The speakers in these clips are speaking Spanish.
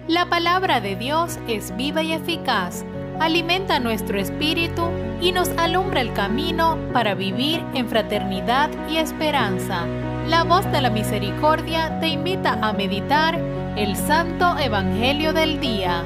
La palabra de Dios es viva y eficaz, alimenta nuestro espíritu y nos alumbra el camino para vivir en fraternidad y esperanza. La voz de la misericordia te invita a meditar el Santo Evangelio del día.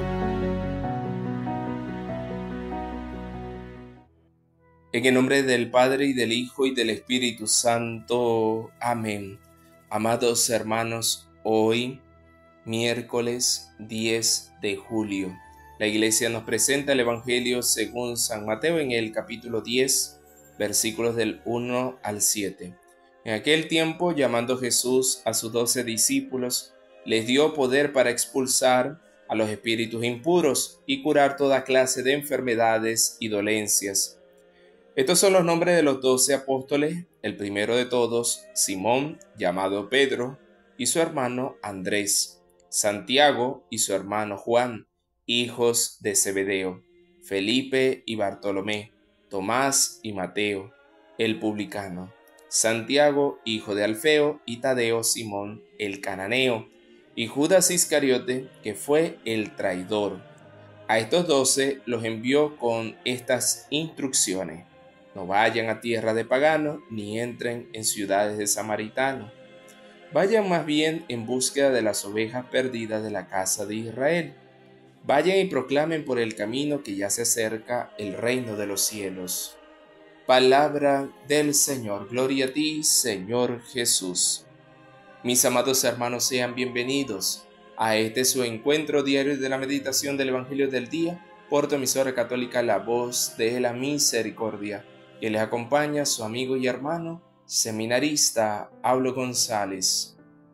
En el nombre del Padre, y del Hijo, y del Espíritu Santo. Amén. Amados hermanos, hoy, miércoles 10 de julio, la Iglesia nos presenta el Evangelio según San Mateo en el capítulo 10, versículos del 1 al 7. En aquel tiempo, llamando Jesús a sus 12 discípulos, les dio poder para expulsar a los espíritus impuros y curar toda clase de enfermedades y dolencias. Estos son los nombres de los 12 apóstoles. El primero de todos, Simón, llamado Pedro, y su hermano Andrés; Santiago y su hermano Juan, hijos de Zebedeo; Felipe y Bartolomé; Tomás y Mateo, el publicano; Santiago, hijo de Alfeo, y Tadeo, Simón, el cananeo; y Judas Iscariote, que fue el traidor. A estos 12 los envió con estas instrucciones: no vayan a tierra de paganos, ni entren en ciudades de samaritanos. Vayan más bien en búsqueda de las ovejas perdidas de la casa de Israel. Vayan y proclamen por el camino que ya se acerca el reino de los cielos. Palabra del Señor. Gloria a ti, Señor Jesús. Mis amados hermanos, sean bienvenidos a este su encuentro diario de la meditación del Evangelio del día por tu emisora católica La Voz de la Misericordia. Y les acompaña su amigo y hermano, seminarista Pablo González.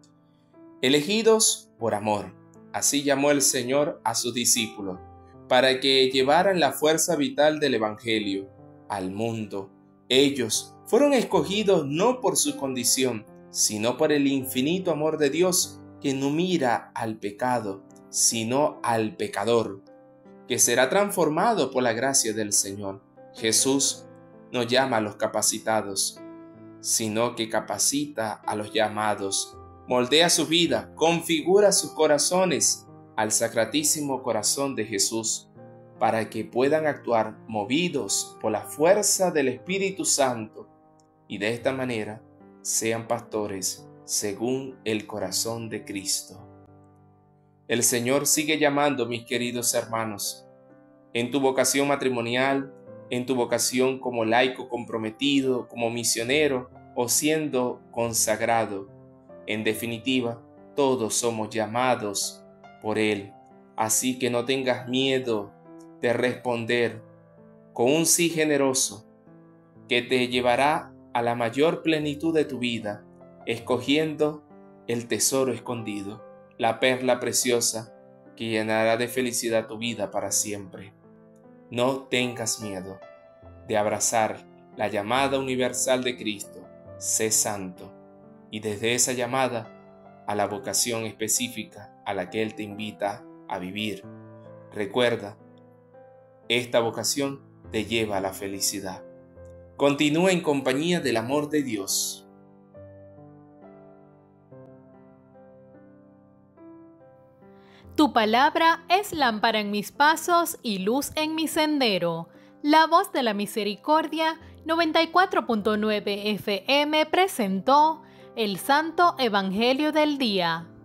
Elegidos por amor, así llamó el Señor a sus discípulos, para que llevaran la fuerza vital del Evangelio al mundo. Ellos fueron escogidos no por su condición, sino por el infinito amor de Dios, que no mira al pecado, sino al pecador, que será transformado por la gracia del Señor. Jesús no llama a los capacitados, sino que capacita a los llamados, moldea su vida, configura sus corazones al sacratísimo corazón de Jesús, para que puedan actuar movidos por la fuerza del Espíritu Santo, y de esta manera sean pastores según el corazón de Cristo. El Señor sigue llamando, mis queridos hermanos, en tu vocación matrimonial, en tu vocación como laico comprometido, como misionero o siendo consagrado. En definitiva, todos somos llamados por Él. Así que no tengas miedo de responder con un sí generoso que te llevará a la mayor plenitud de tu vida, escogiendo el tesoro escondido, la perla preciosa que llenará de felicidad tu vida para siempre. No tengas miedo de abrazar la llamada universal de Cristo. Sé santo. Y desde esa llamada a la vocación específica a la que Él te invita a vivir, recuerda, esta vocación te lleva a la felicidad. Continúa en compañía del amor de Dios. Tu palabra es lámpara en mis pasos y luz en mi sendero. La Voz de la Misericordia 94.9 FM presentó el Santo Evangelio del Día.